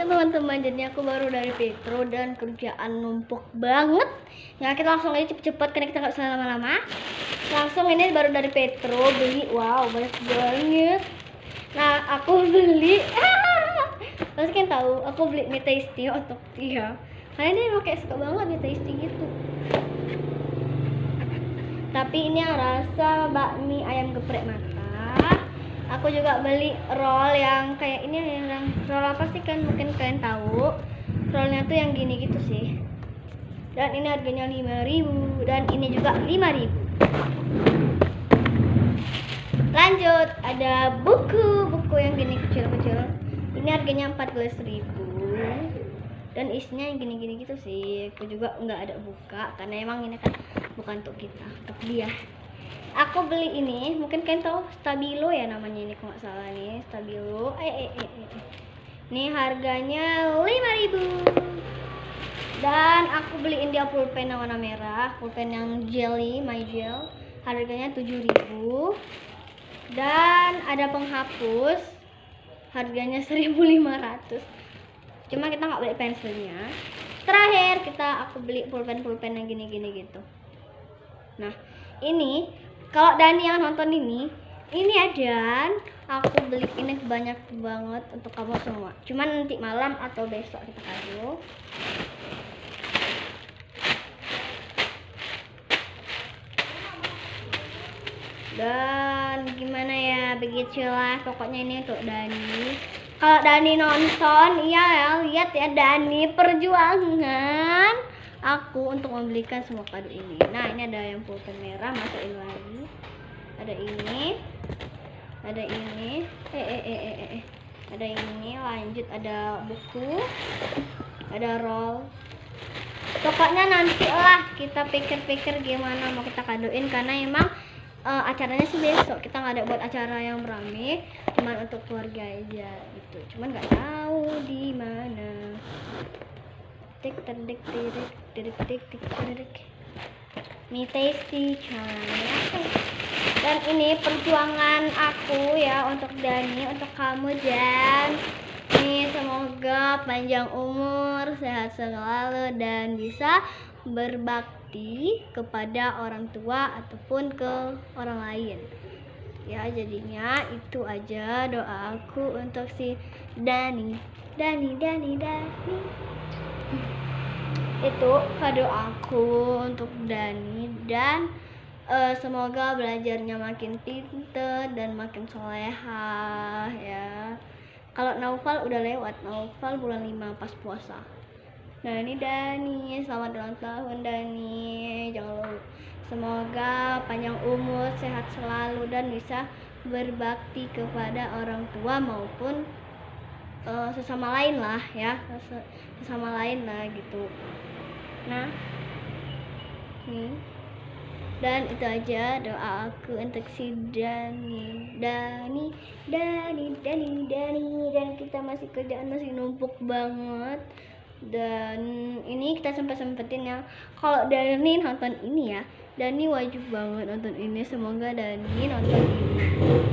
teman-teman, jadi aku baru dari Petro dan kerjaan numpuk banget. Nah, kita langsung aja cepet-cepet karena kita nggak usah lama-lama. Langsung ini baru dari Petro beli, wow banyak banget. Nah, aku beli, pasti kan tahu, aku beli mie tasty untuk dia. Karena dia kayak suka banget mie tasty gitu. Tapi ini yang rasa bakmi ayam geprek mata. Aku juga beli roll yang kayak ini, yang roll apa sih kan, mungkin kalian tahu. Rollnya tuh yang gini gitu sih. Dan ini harganya 5.000 dan ini juga 5.000. Lanjut, ada buku yang gini kecil-kecil. Ini harganya 14.000. Dan isinya yang gini-gini gitu sih. Aku juga nggak ada buka karena emang ini kan bukan untuk kita, untuk dia. Aku beli ini, mungkin kalian tahu Stabilo ya namanya ini, kalau nggak salah nih, Stabilo. Ini harganya 5.000. Dan aku beliin dia pulpen yang warna merah, pulpen yang jelly, my gel. Harganya 7.000. Dan ada penghapus, harganya 1.500. Cuma kita nggak beli pensilnya. Terakhir aku beli pulpen yang gini-gini gitu. Nah, ini kalau Dani yang nonton ini ya, aku beli ini banyak banget untuk kamu semua. Cuman nanti malam atau besok kita kado. Dan gimana ya, begitulah pokoknya ini untuk Dani. Kalau Dani nonton, iya ya, lihat ya Dani perjuangan aku untuk membelikan semua kado ini. Nah, ini ada yang pulpen merah, masukin lagi. Ada ini. Ada ini, lanjut ada buku. Ada roll. Pokoknya nanti lah kita pikir-pikir gimana mau kita kadoin, karena emang acaranya sih besok. Kita nggak ada buat acara yang rame, cuman untuk keluarga aja gitu. Cuman nggak tahu di mana. Tik. Mie tasty coy. Dan ini perjuangan aku ya untuk Dani, untuk kamu Dan. Nih, semoga panjang umur, sehat selalu dan bisa berbakti kepada orang tua ataupun ke orang lain. Ya, jadinya itu aja doa aku untuk si Dani. Itu kado aku untuk Dani, dan semoga belajarnya makin pinter dan makin solehah ya. Kalau Naufal udah lewat, Naufal bulan 5 pas puasa. Nah, ini Dani, selamat ulang tahun Dani. Jangan lupa, semoga panjang umur, sehat selalu dan bisa berbakti kepada orang tua maupun sesama lain lah ya, sesama lain lah gitu. Nah, dan itu aja doa aku untuk si Dani. Dan kita masih kerjaan masih numpuk banget. Dan ini kita sempetin ya. Kalau Dani nonton ini ya, Dani wajib banget nonton ini. Semoga Dani nonton ini.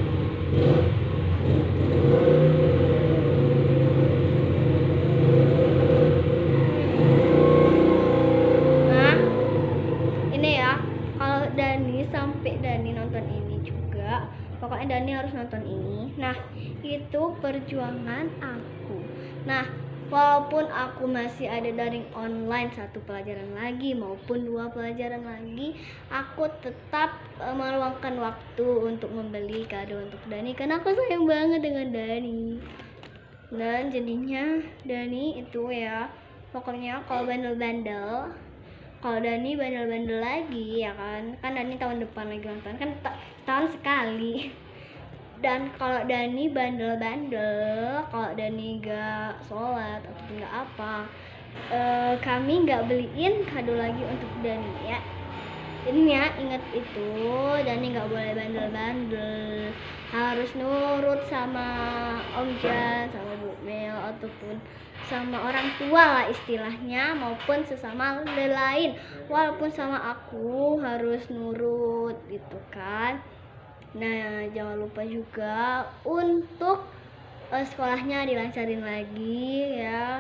Sampai Dani nonton ini juga, pokoknya Dani harus nonton ini. Nah, itu perjuangan aku. Nah, walaupun aku masih ada daring online 1 pelajaran lagi maupun 2 pelajaran lagi, aku tetap meluangkan waktu untuk membeli kado untuk Dani karena aku sayang banget dengan Dani. Dan jadinya Dani itu ya, pokoknya kalau bandel-bandel, kalau Dani bandel-bandel lagi ya kan Dani tahun depan lagi nonton kan, tahun sekali. Dan kalau Dani bandel-bandel, kalau Dani gak sholat atau gak apa, kami gak beliin kado lagi untuk Dani ya. Ini ya, ingat itu, Dani gak boleh bandel-bandel, harus nurut sama Om Jan, sama Bu Mel ataupun sama orang tua lah istilahnya, maupun sesama lain. Walaupun sama aku harus nurut gitu kan. Nah, jangan lupa juga untuk sekolahnya dilancarin lagi ya.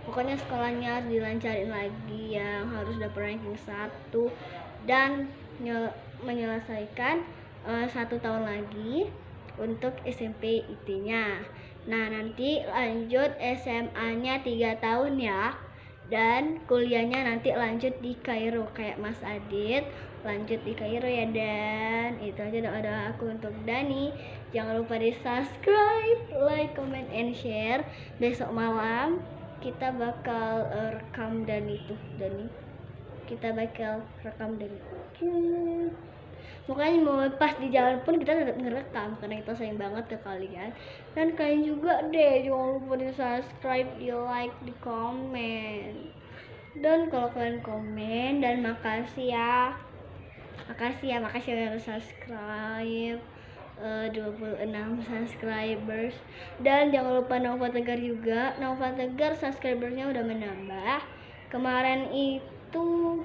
Pokoknya sekolahnya harus dilancarin lagi, yang harus dapat ranking 1 dan menyelesaikan 1 tahun lagi untuk SMP IT-nya. Nah, nanti lanjut SMA-nya 3 tahun ya. Dan kuliahnya nanti lanjut di Kairo kayak Mas Adit, lanjut di Kairo ya. Dan itu aja doa-doa aku untuk Dani. Jangan lupa di subscribe, like, comment, and share. Besok malam kita bakal rekam Dani kita bakal rekam Dani. Makanya mau pas di jalan pun kita tetap ngerekam karena kita sayang banget ke kalian. Dan kalian juga deh jangan lupa di subscribe, di like, di komen. Dan kalau kalian komen, dan makasih ya udah subscribe, 26 subscribers. Dan jangan lupa Nova Tegar juga. Nova Tegar subscribernya udah menambah. Kemarin itu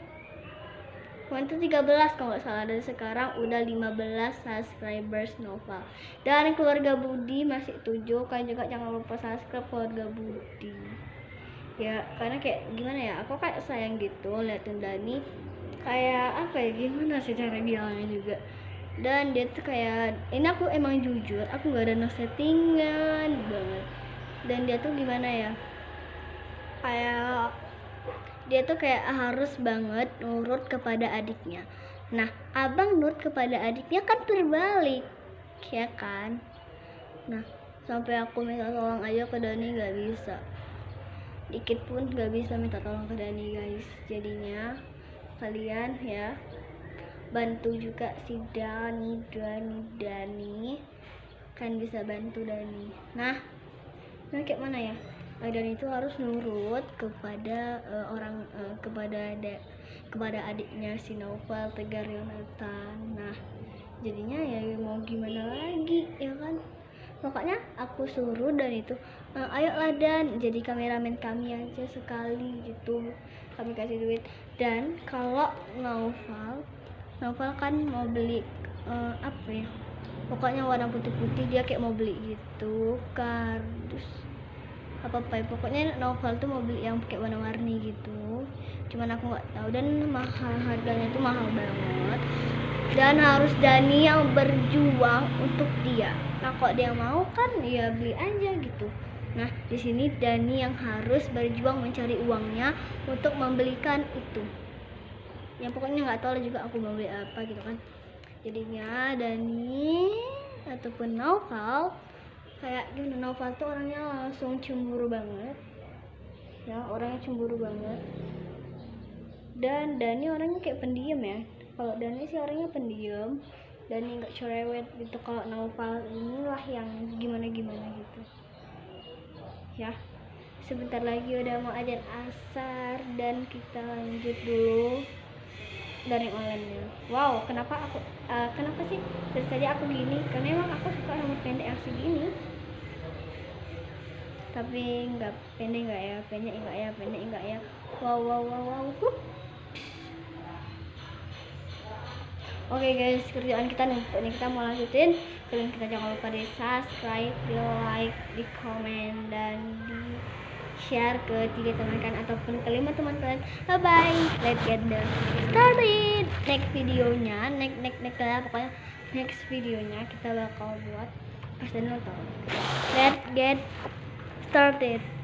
13 kalau nggak salah, dan sekarang udah 15 subscribers Nova. Dan keluarga Budi masih 7. Kalian juga jangan lupa subscribe keluarga Budi ya, karena kayak gimana ya, aku kayak sayang gitu liatin Dani, kayak apa ya, gimana sih cara bilangnya juga. Dan dia tuh kayak, ini aku emang jujur, aku nggak ada no settingan banget. Dan dia tuh gimana ya, kayak dia tuh kayak harus banget nurut kepada adiknya. Nah, abang nurut kepada adiknya kan terbalik, ya kan? Nah, sampai aku minta tolong aja ke Dani nggak bisa, dikit pun nggak bisa minta tolong ke Dani guys. Jadinya kalian ya bantu juga si Dani kan bisa bantu Dani. Nah kayak mana ya, dan itu harus nurut kepada kepada adiknya si Novel Tegar Yonatan. Nah jadinya ya mau gimana lagi ya kan, pokoknya aku suruh dan itu ayolah Dan jadi kameramen kami aja sekali gitu, kami kasih duit. Dan kalau Novel kan mau beli apa ya, pokoknya warna putih-putih, dia kayak mau beli gitu kardus apa ya, pokoknya Novel tuh mau beli yang pakai warna-warni gitu, cuman aku nggak tahu. Dan harganya tuh mahal banget, dan harus Dani yang berjuang untuk dia. Nah kok dia mau kan ya beli aja gitu. Nah di sini Dani yang harus berjuang mencari uangnya untuk membelikan itu. Ya pokoknya nggak tahu lah juga aku mau beli apa gitu kan. Jadinya Dani ataupun Novel, kayak gimana, Novel tuh orangnya langsung cemburu banget ya, orangnya cemburu banget. Dan Dani orangnya kayak pendiam ya. Kalau Dani sih orangnya pendiam, Dani nggak cerewet gitu. Kalau Novel inilah yang gimana gitu ya. Sebentar lagi udah mau azan asar, dan kita lanjut dulu dari online-nya. Wow, kenapa sih dari tadi aku gini? Karena emang aku suka rambut pendek yang segini. Tapi nggak pendek nggak ya, pendek nggak ya. Wow. Oke guys, kerjaan kita numpuk nih, kita mau lanjutin. Kalian kita jangan lupa di subscribe, di like, di komen, dan di share ke 3 teman kalian ataupun ke 5 teman kalian. Bye bye, let's get started. Next videonya, pokoknya next videonya kita bakal buat pas dan nonton. Let's get started.